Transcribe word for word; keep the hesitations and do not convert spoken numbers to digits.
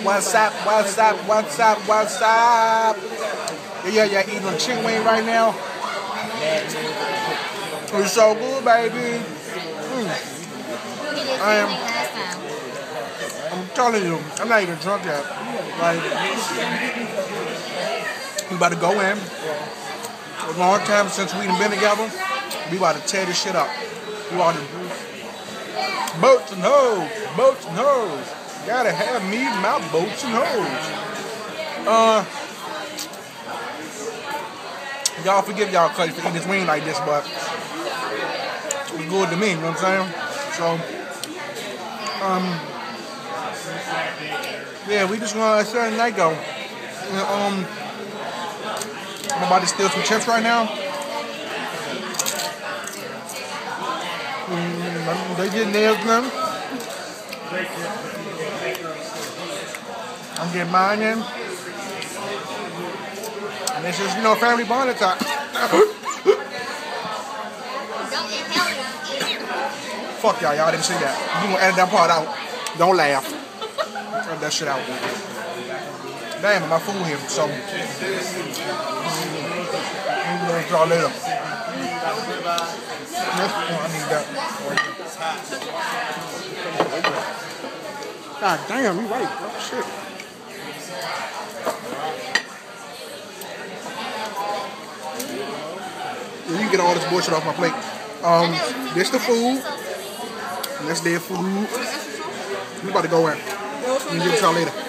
What's up? What's up? What's up? What's up? Yeah, yeah, eating a chicken wing right now. It's so good, baby. Mm. I am. I'm telling you, I'm not even drunk yet. Like, we about to go in. A long time since we've been together. We about to tear this shit up. We about to boats and hoes, boats and hoes. Gotta have me my boats and hoes. Uh, y'all forgive y'all cuz for eating this wing like this, but it's good to me. You know what I'm saying? So, um, yeah, we just gonna let Saturday night go. And, um, I'm about to steal some chips right now. Mm, they get nails now. I'm getting mine in. And it's just, you know, family bonding time. Fuck y'all, y'all didn't see that. You gonna edit that part out. Don't laugh. Edit that shit out. Damn, my food here, so. I'm gonna draw later. I need that. God damn, you right, bro. Shit. You can get all this bullshit off my plate. Um, this the food. That's their food. We about to go in. We'll give it to y'all later.